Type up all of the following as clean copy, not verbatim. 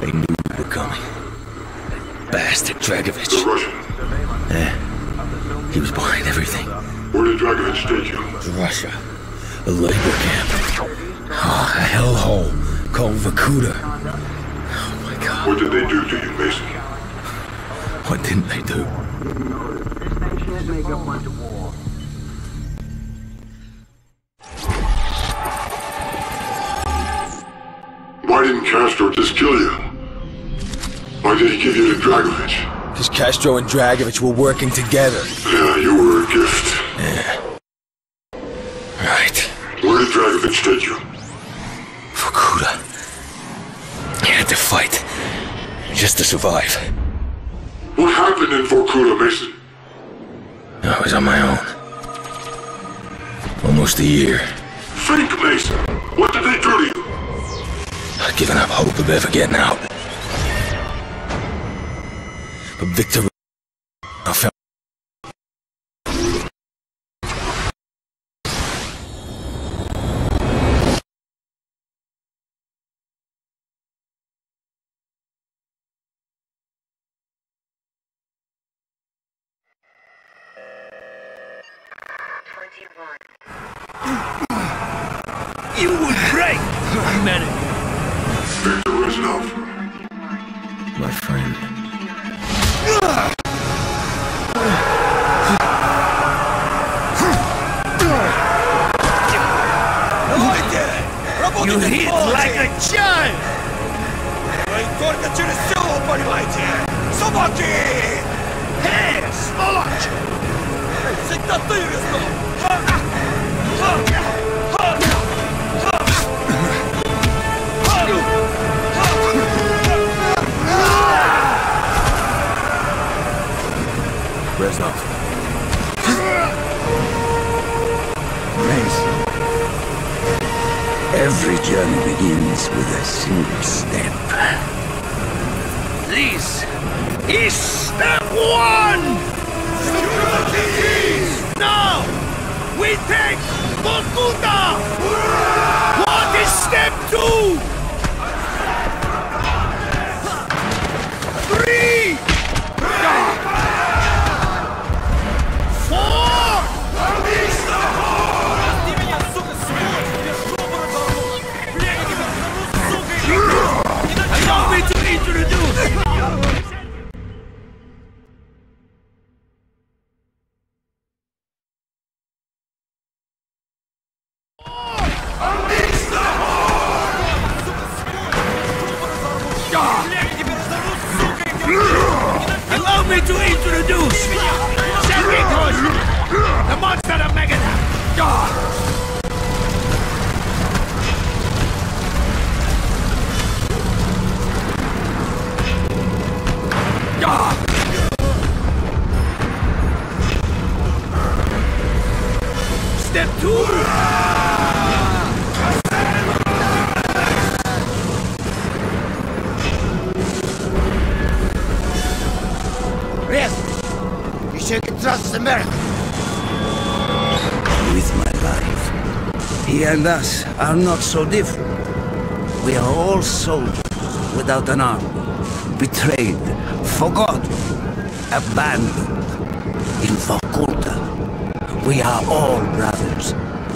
They knew we were coming. Bastard Dragovich. The Russian. Yeah. He was behind everything. Where did Dragovich take you? Russia. A labor camp. Oh, a hellhole called Vorkuta. Oh my God. What did they do to you, Mason? What didn't they do? Why didn't Castro just kill you? Why did he give you to Dragovich? Because Castro and Dragovich were working together. Yeah, you were a gift. Yeah. Right. Where did Dragovich take you? Vorkuta. He had to fight. Just to survive. What happened in Vorkuta, Mason? I was on my own. Almost a year. Think, Mason. What did they do to you? I'd given up hope of ever getting out. But Victor... I felt... You would break humanity. Victor Reznov. My friend. You hit like a child! Вы только через силу понимаете! Собаки! Эй, сволочь! Всегда ты, Резнов! Reznov. Mason. Every journey begins with a single step. This is step one! Now, we take Vorkuta! What is step two? 3! 4! Allow me to introduce! Allow me to introduce Sergei Kozlov, the monster of Megadeth! Step two! You shouldn't trust America. With my life. He and us are not so different. We are all soldiers without an army. Betrayed, forgotten, abandoned. In Vorkuta, we are all brothers.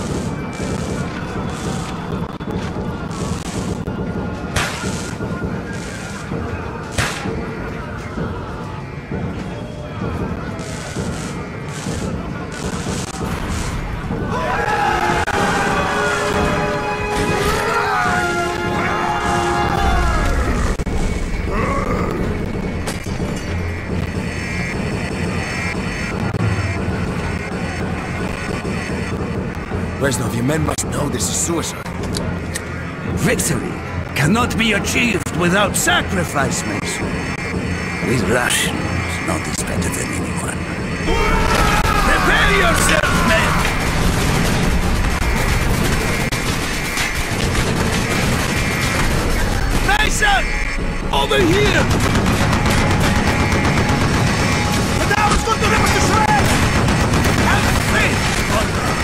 Reznov, your men must know this is suicide. Victory cannot be achieved without sacrifice, Mason. With Russians, not is better than anyone. Prepare yourself, men! Mason! Over here! The tower's going to rip us to shreds! Have faith, Conrad!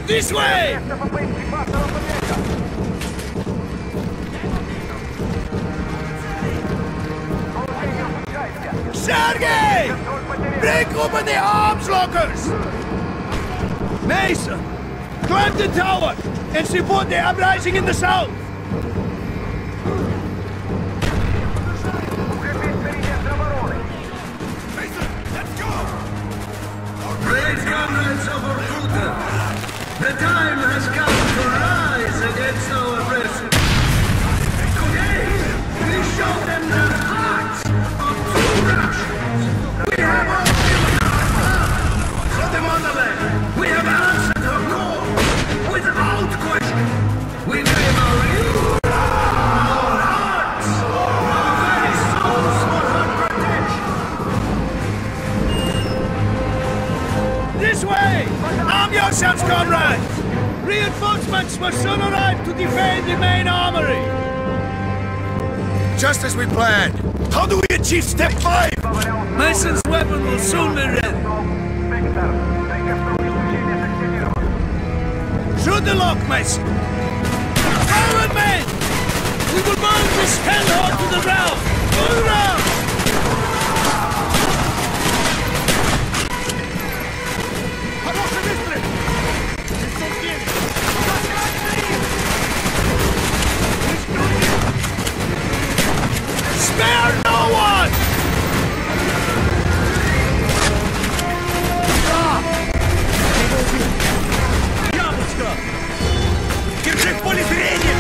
This way! Sergei! Break open the arms lockers! Mason! Climb the tower and support the uprising in the south! Mason, let's go! Great comrades of Vorkuta, the time has come to rise against our oppressors. Today, we show them the hearts of true Russians. We have opened our hearts for the motherland. We have answered her call without question. We gave our youth, our hearts, our very souls for her protection. This way! Arm yourselves, comrades! Reinforcements will soon arrive to defend the main armory! Just as we planned. How do we achieve step 5? Mason's weapon will soon be ready. Shoot the lock, Mason! Forward, men! We will burn this hellhole to the ground! Move around! Spare no one! Яблочко! Держи в поле зрения!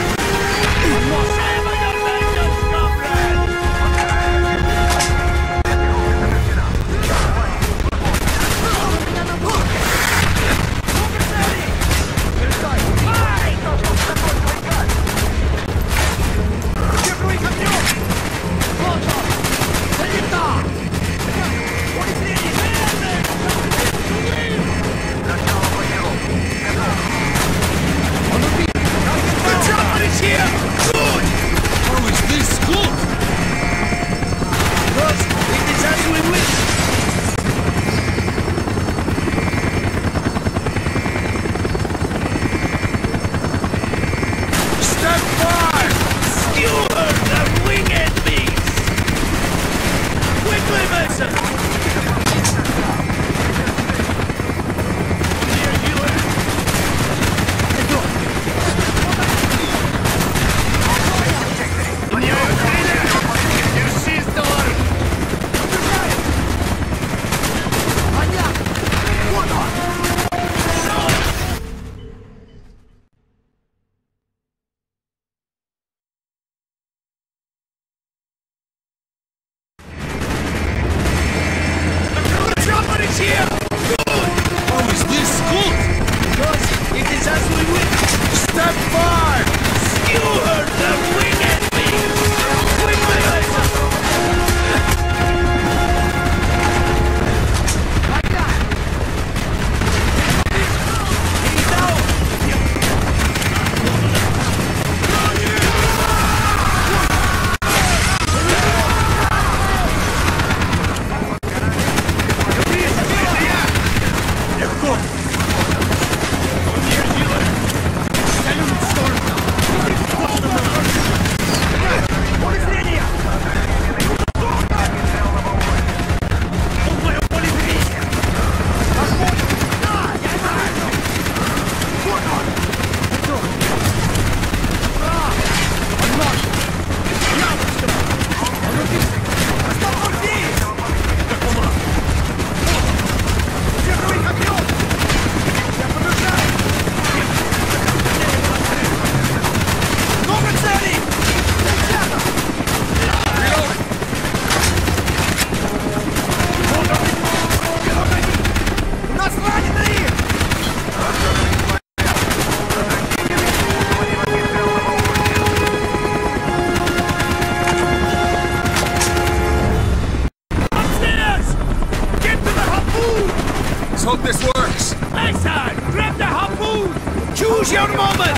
Choose your moment!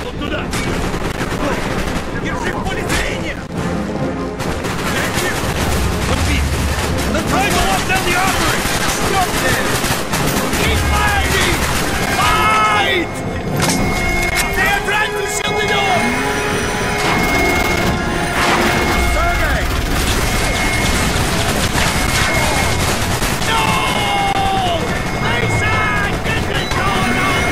Вот туда! Держи в поле зрения! Подбить! The time to lock down the armory! Stop there! Keep fighting! Fight! They are trying to shield the door! Survey! No! Mason! Get the door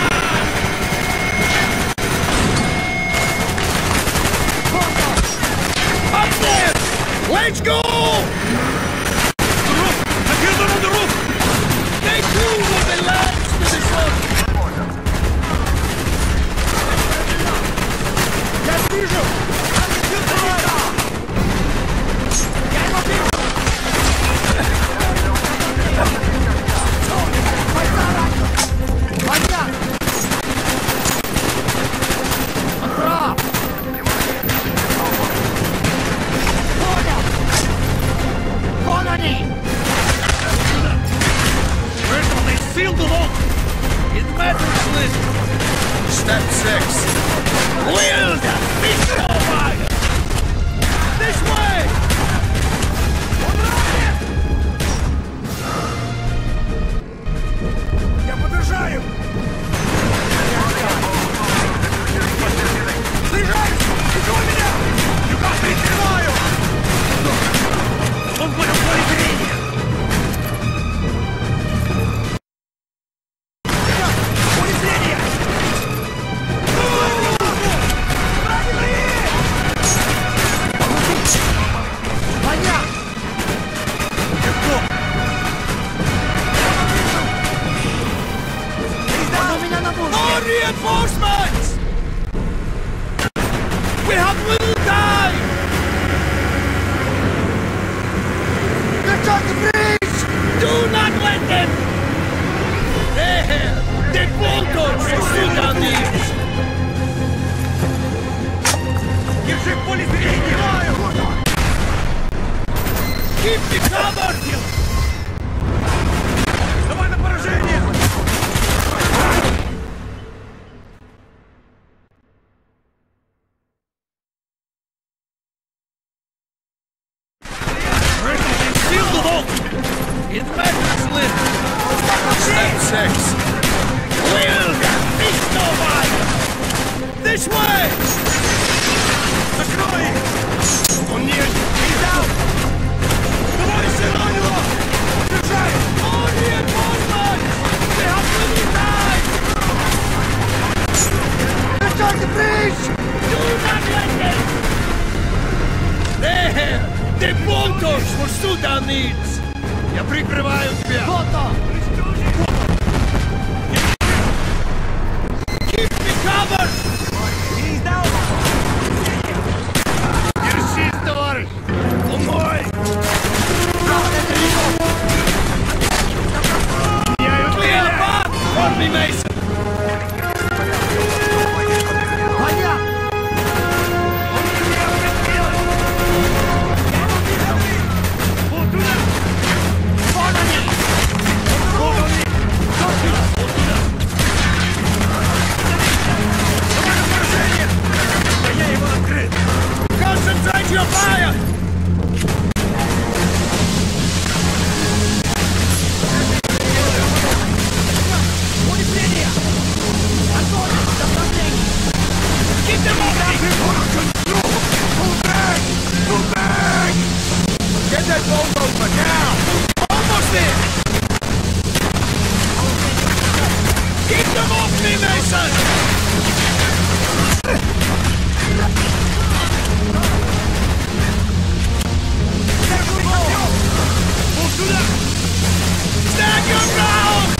open! Up there! Let's go! They too will be last to the sun! Я вижу! Sealed the lock! It matters little! Step 6. Wield the pistol fire! This way! Я подражаю! Слежай! Прикрой меня! Люка, прикрываю! Он понял твое зрение! More reinforcements! We have little time! They're trying to breach! Do not let them! There! The bolters will shoot down these! Держи в поле зрения! Keep the cover! Давай на поражение! Seal the vault! It matters little! Step 6. Wield the pistol fire! This way! Закрой! Он нет! He's out! Давай, Сиранила! Держай! More reinforcements! We have little time! They're trying to breach! Do not let them! There! The bolters will shoot down these! Я прикрываю тебя! Keep me covered! Держись, товарищ! Он мой! Clear the path for me, Mason! Concentrate your fire! Keep them off! Move back! Move back! Get that bolt open now! Almost there! Keep them off me, Mason! Stand your ground!